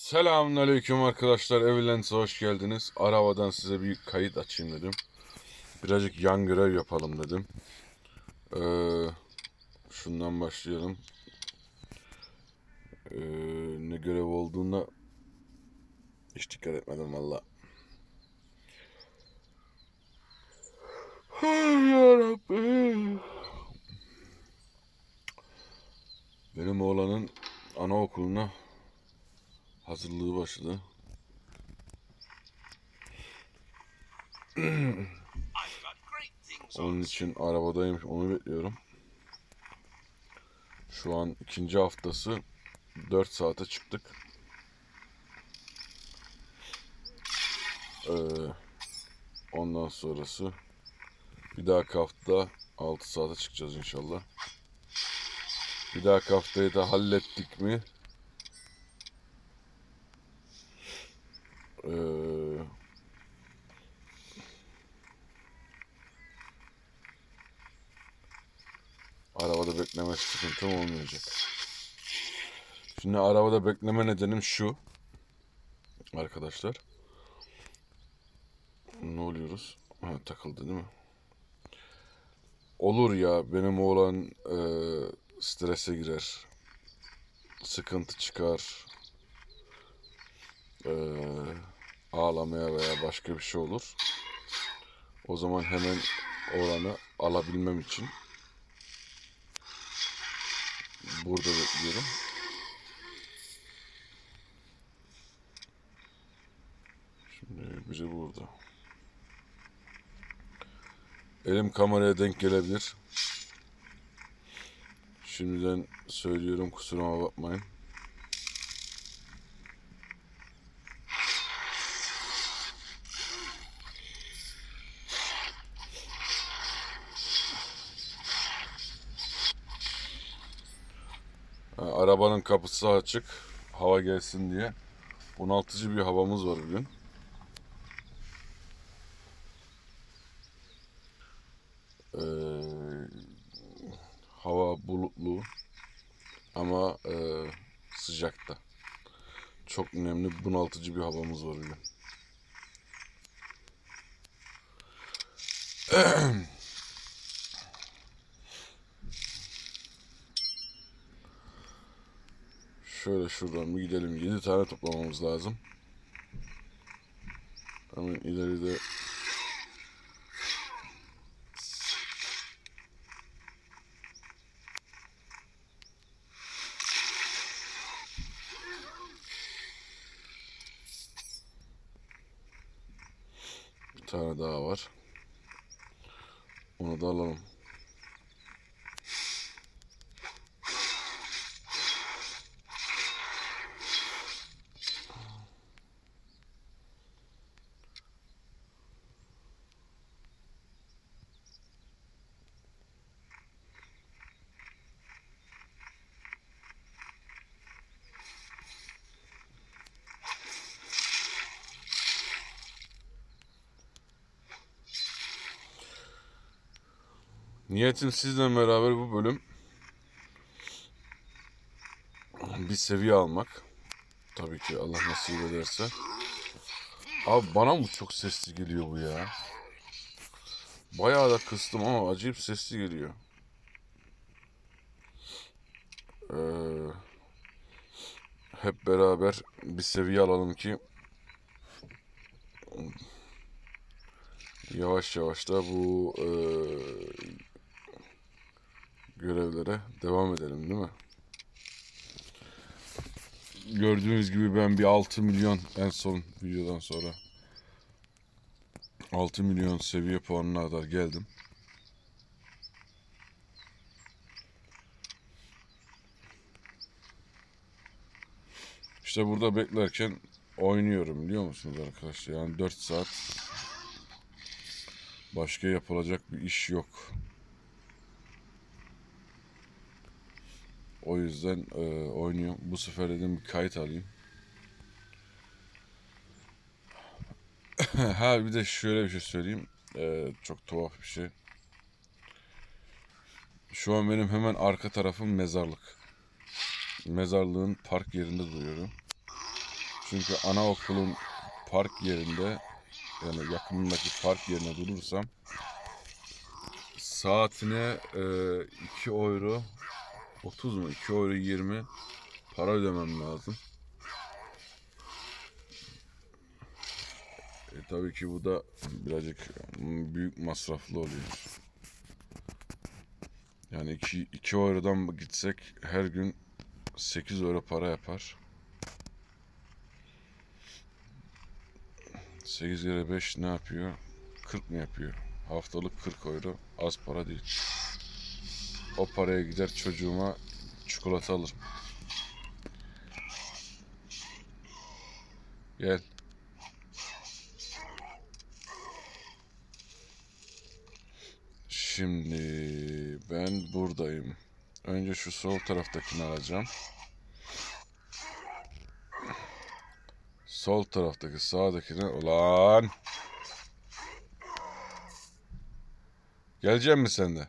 Selamünaleyküm arkadaşlar, Evilense'e hoş geldiniz. Arabadan size bir kayıt açayım dedim. Birazcık yan görev yapalım dedim. Şundan başlayalım. Ne görev olduğuna hiç dikkat etmedim valla. Yarabbim. Benim oğlanın anaokuluna hazırlığı başladı. Onun için arabadayım, onu bekliyorum. Şu an ikinci haftası, 4 saate çıktık. Ondan sonrası bir dahaki hafta 6 saate çıkacağız inşallah. Bir dahaki haftayı da hallettik mi? Arabada bekleme sıkıntım olmayacak. Şimdi arabada bekleme nedenim şu. Arkadaşlar. Ne oluyoruz? Ha, takıldı değil mi? Olur ya, benim oğlan strese girer. Sıkıntı çıkar. Ağlamaya veya başka bir şey olur. O zaman hemen oğlanı alabilmem için burada bekliyorum. Şimdi biri burada. Elim kameraya denk gelebilir. Şimdiden söylüyorum, kusuruma bakmayın. Arabanın kapısı açık, hava gelsin diye. Bunaltıcı bir havamız var bugün. Hava bulutlu ama sıcakta. Çok önemli, bunaltıcı bir havamız var bugün. Şöyle şuradan bir gidelim. 7 tane toplamamız lazım. Hemen ileride bir tane daha var. Onu da alalım. Niyetim sizle beraber bu bölüm bir seviye almak. Tabii ki Allah nasip ederse. Abi bana mı çok sesli geliyor bu ya? Bayağı da kıstım ama acayip sesli geliyor. Hep beraber bir seviye alalım ki yavaş yavaş da bu görevlere devam edelim, değil mi? Gördüğünüz gibi ben bir 6 milyon en son videodan sonra 6 milyon seviye puanına kadar geldim. İşte burada beklerken oynuyorum, biliyor musunuz arkadaşlar? Yani 4 saat başka yapılacak bir iş yok. O yüzden oynuyorum. Bu sefer dedim bir kayıt alayım. Ha bir de şöyle bir şey söyleyeyim. Çok tuhaf bir şey. Şu an benim hemen arka tarafım mezarlık. Mezarlığın park yerinde duruyorum. Çünkü anaokulun park yerinde, yani yakınındaki park yerine durursam saatine 2 euro 30 mu? 2 euro 20 para ödemem lazım. Tabii ki bu da birazcık büyük masraflı oluyor. Yani 2 eurodan gitsek her gün 8 euro para yapar. 8 kere 5 ne yapıyor? 40 mı yapıyor? Haftalık 40 euro. Az para değil. O paraya gider çocuğuma çikolata alırım. Gel. Şimdi ben buradayım. Önce şu sol taraftakini alacağım. Sol taraftaki sağdakine ulan. Gelecek misin sen de?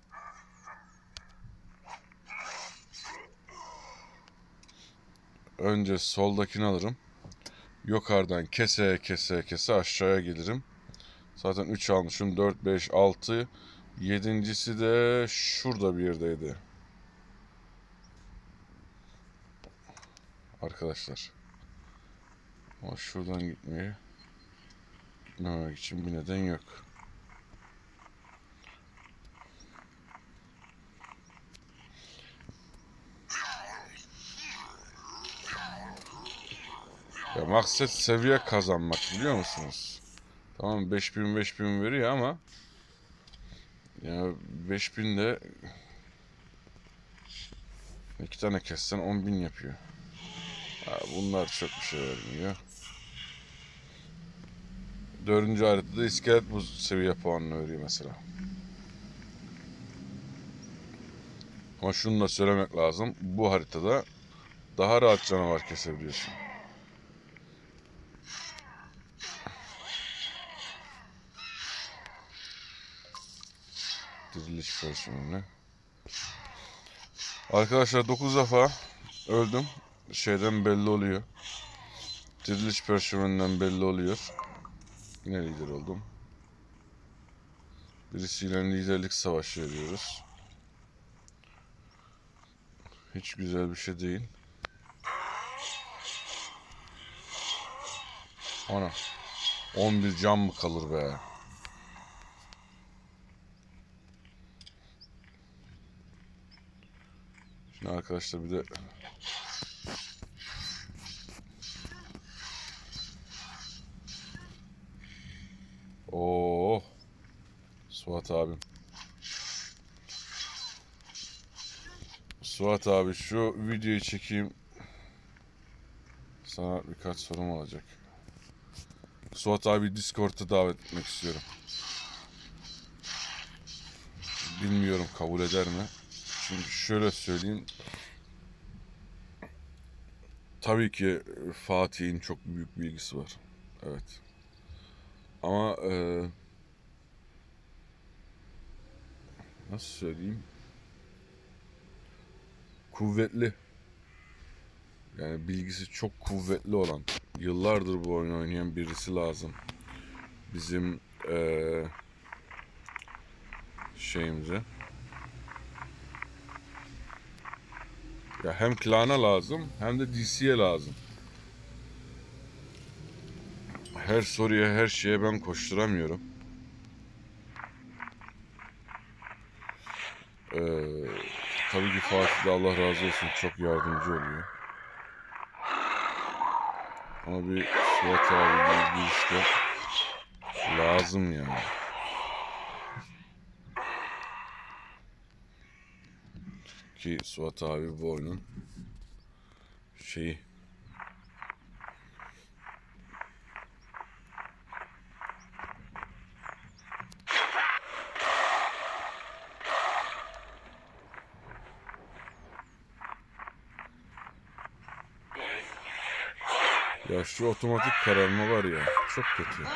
Önce soldakini alırım. Yukarıdan kese aşağıya gelirim. Zaten 3 almışım. 4, 5, 6. Yedincisi de şurada bir yerdeydi. Arkadaşlar. Ama şuradan gitmemek için bir neden yok. Ya maksat seviye kazanmak, biliyor musunuz? Tamam 5000 veriyor ama ya 5000 de 2 tane kessen 10.000 yapıyor. Ya bunlar çok bir şey vermiyor. 4. haritada iskelet bu seviye puanını veriyor mesela. Ama şunu da söylemek lazım. Bu haritada daha rahat canavar kesebiliyorsun. Diriliş versiyonuyla. Arkadaşlar 9 defa öldüm. Şeyden belli oluyor. Diriliş personelinden belli oluyor. Yine lider oldum. Birisiyle liderlik savaşı veriyoruz. Hiç güzel bir şey değil. Ana. 11 can mı kalır be? Şimdi arkadaşlar bir de Oo, Suat abim. Suat abi şu videoyu çekeyim. Sana birkaç sorum olacak. Suat abi Discord'a davet etmek istiyorum. Bilmiyorum kabul eder mi? Çünkü şöyle söyleyeyim. Tabii ki Fatih'in çok büyük bilgisi var. Evet. Ama nasıl söyleyeyim? Kuvvetli. Yani bilgisi çok kuvvetli olan, yıllardır bu oyunu oynayan birisi lazım. Bizim şeyimize. Ya hem klana lazım hem de DC'ye lazım. Her soruya, her şeye ben koşturamıyorum. Tabii ki Fatih de Allah razı olsun çok yardımcı oluyor. Ama bir Suat abi bir işte lazım yani. Ki Suat abi bu oyunun şeyi. Ya şu otomatik kararma var ya, çok kötü.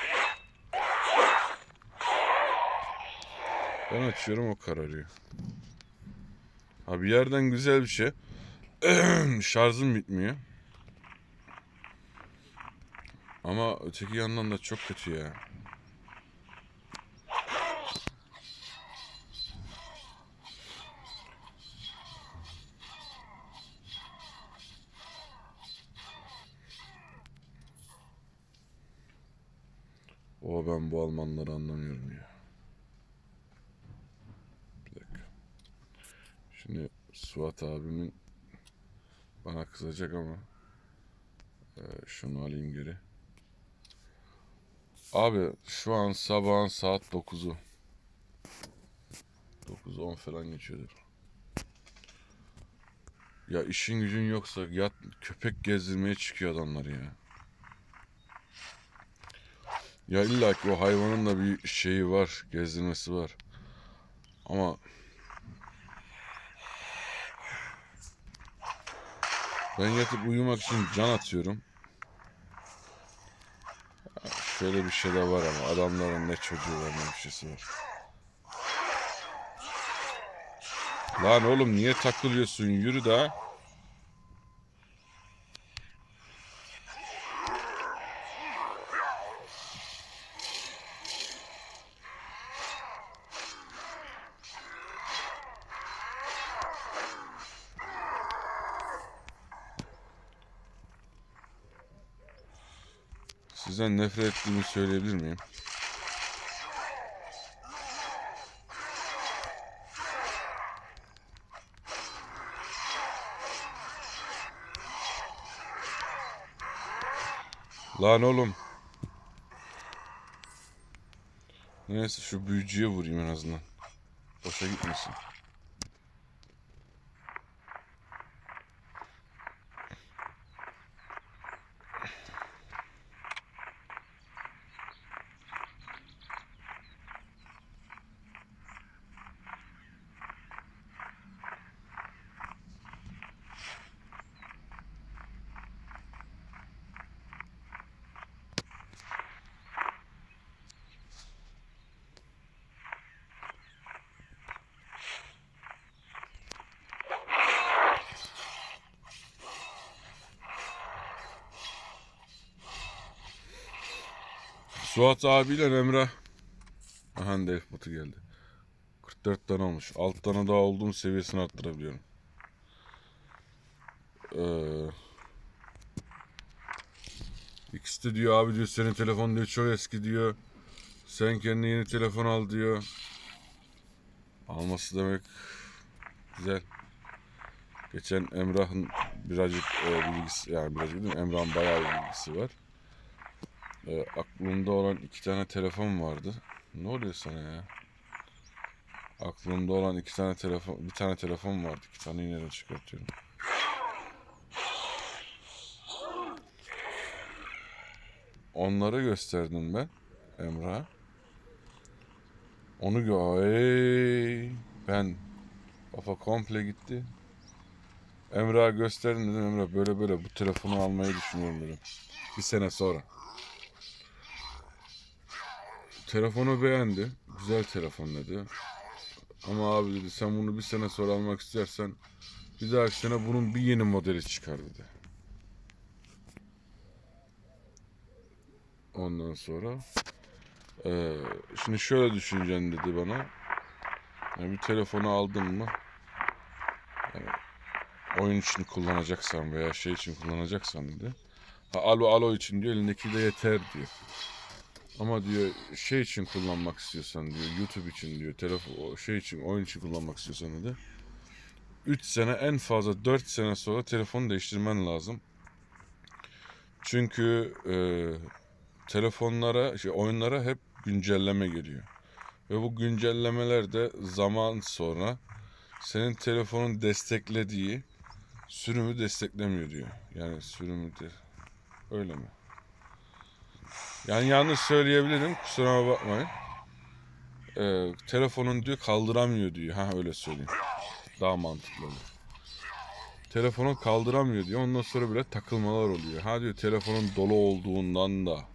Ben açıyorum o kararıyor. Ha bir yerden güzel bir şey. Şarjım bitmiyor. Ama öteki yandan da çok kötü ya. Ben bu Almanları anlamıyorum ya. Bir dakika. Şimdi Suat abimin bana kızacak ama şunu alayım geri. Abi şu an sabahın saat 9'u. 9:10 falan geçiyordur. Ya işin gücün yoksa yat köpek gezdirmeye çıkıyor adamlar ya. Ya illa ki o hayvanın da bir şeyi var, gezdirmesi var. Ama ben yatıp uyumak için can atıyorum. Şöyle bir şey de var ama adamların ne çocuğu var ne bir şeysi var. Lan oğlum niye takılıyorsun? Yürü de. Sizden nefret ettiğimi söyleyebilir miyim? Lan oğlum. Neyse şu büyücüye vurayım en azından. Boşa gitmesin. Suat abiyle Emrah. Aha herif botu geldi. 44 tane olmuş. 6 tane daha olduğum seviyesini arttırabiliyorum. İkisi de diyor abi diyor senin telefon diyor çok eski diyor. Sen kendine yeni telefon al diyor. Alması demek güzel. Geçen Emrah'ın birazcık bilgisi yani birazcık değil mi? Emrah'ın bayağı bir bilgisi var. Aklımda olan 2 tane telefon vardı. Ne oluyor sana ya? Aklımda olan 2 tane telefon, bir tane telefon vardı. 2 tane yine çıkartıyorum. Onları gösterdim ben Emrah'a. Onu ben kafa komple gitti. Emrah'a gösterdim dedim Emrah böyle böyle bu telefonu almayı düşünüyorum dedim. Bir sene sonra. Telefonu beğendi. Güzel telefon dedi. Ama abi dedi sen bunu bir sene sonra almak istersen bir dahaki sene bunun bir yeni modeli çıkar dedi. Ondan sonra şimdi şöyle düşüneceksin dedi bana. Yani bir telefonu aldın mı yani oyun için kullanacaksan veya şey için kullanacaksan dedi. Alo için diyor elindeki de yeter diyor. Ama diyor şey için kullanmak istiyorsan diyor YouTube için diyor telefon şey için oyun için kullanmak istiyorsan dedi. 3 sene en fazla 4 sene sonra telefonu değiştirmen lazım. Çünkü telefonlara oyunlara hep güncelleme geliyor. Ve bu güncellemeler de zaman sonra senin telefonun desteklediği sürümü desteklemiyor diyor. Yani sürümü de öyle mi? Yani yanlış söyleyebilirim kusura bakmayın. Telefonun diyor kaldıramıyor diyor. Ha öyle söyleyeyim. Daha mantıklı olur. Telefonu kaldıramıyor diyor. Ondan sonra bile takılmalar oluyor. Ha diyor telefonun dolu olduğundan da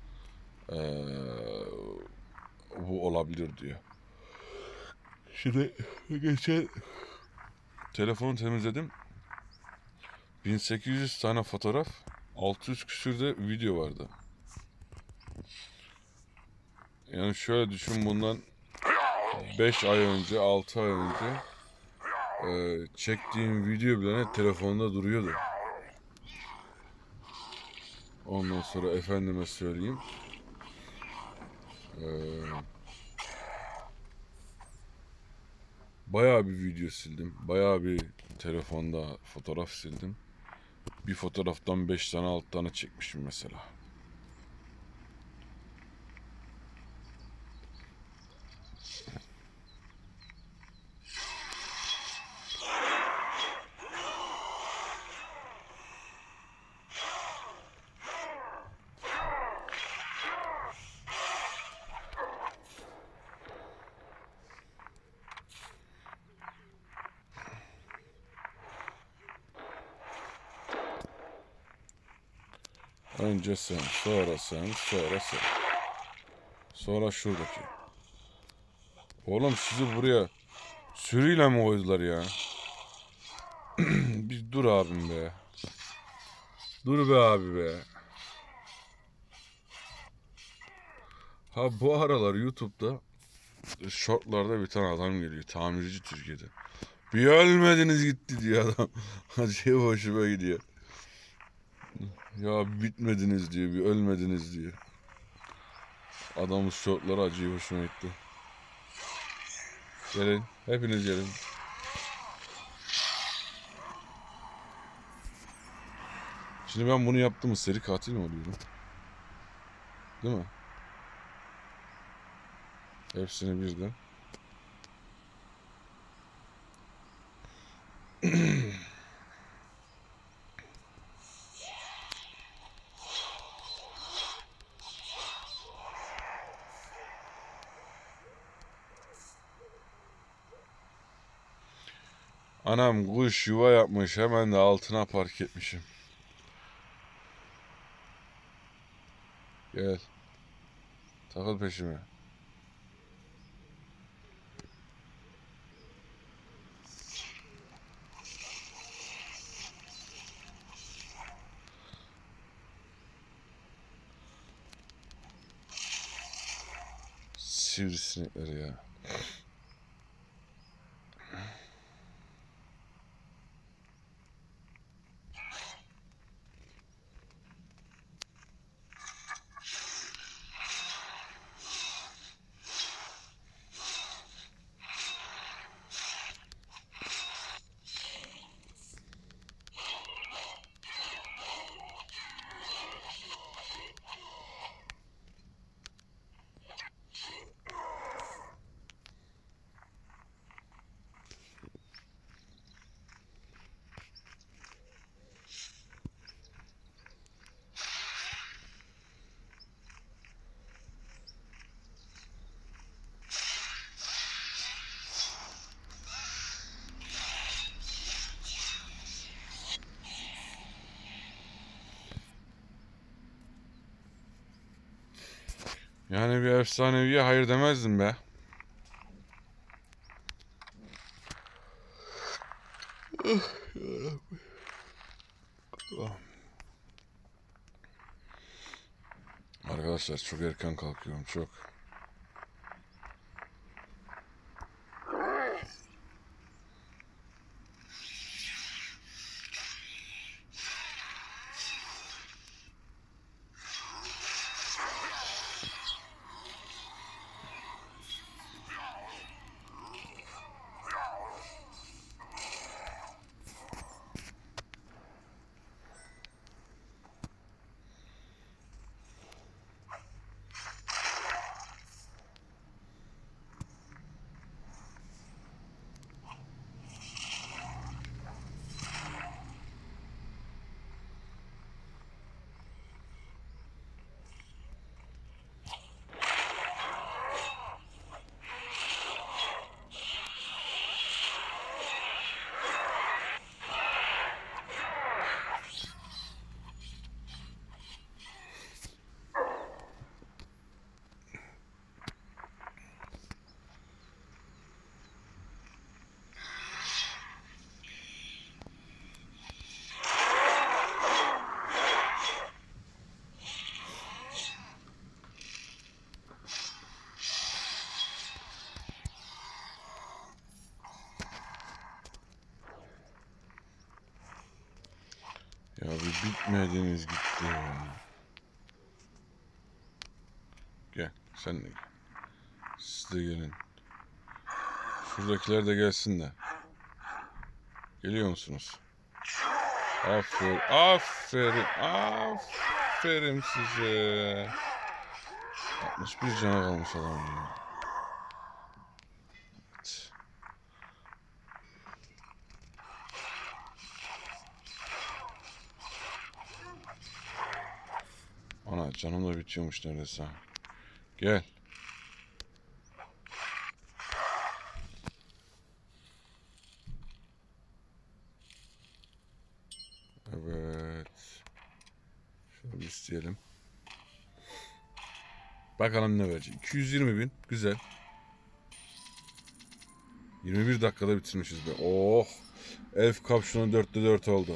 bu olabilir diyor. Şimdi geçen telefonu temizledim. 1800 tane fotoğraf, 600 küsür de video vardı. Yani şöyle düşün, bundan 5 ay önce, 6 ay önce çektiğim video bile telefonda duruyordu. Ondan sonra efendime söyleyeyim. Bayağı bir video sildim. Bayağı bir telefonda fotoğraf sildim. Bir fotoğraftan 5 tane 6 tane çekmişim mesela. Önce sen, sonra sen, sonra sen. Sonra şuradaki. Oğlum sizi buraya sürüyle mi koydular ya? Bir dur abim be. Dur be abi be. Ha bu aralar YouTube'da shortlarda bir tane adam geliyor. Tamirci Türkiye'de. Bir ölmediniz gitti diyor adam. Acayip hoşuma gidiyor. Ya bitmediniz diyor, bir ölmediniz diyor. Adamın shortları acayip hoşuma gitti. Gelin, hepiniz gelin. Şimdi ben bunu yaptım mı seri katil mi oluyorum? Değil mi? Hepsini birden. Anam kuş yuva yapmış, hemen de altına park etmişim. Gel. Takıl peşime. Sivrisinekleri ya. Yani bir efsaneviye hayır demezdim be. Arkadaşlar çok erken kalkıyorum, çok. Bitmediniz gitti. Gel sen de gel. Siz de gelin. Şuradakiler de gelsin de. Geliyor musunuz? Aferin, aferin, aferin size. 61 cana kalmış adam ya. Evet. Ana canım da bitiyormuş neredeyse. Gel. Evet. Şöyle bir isteyelim. Bakalım ne verecek. 220 bin. Güzel. 21 dakikada bitirmişiz be. Oh. Elf kapşonu 4'te 4 oldu.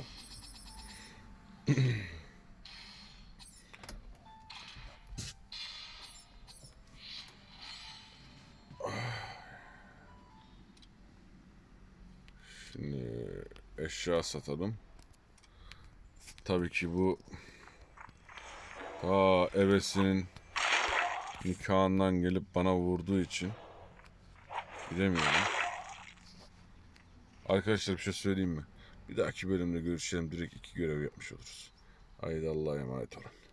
Şimdi eşya satalım. Tabii ki bu ta ebesinin nikahından gelip bana vurduğu için bilemiyorum. Arkadaşlar bir şey söyleyeyim mi? Bir dahaki bölümde görüşelim. Direkt 2 görev yapmış oluruz. Haydi Allah'a emanet olun.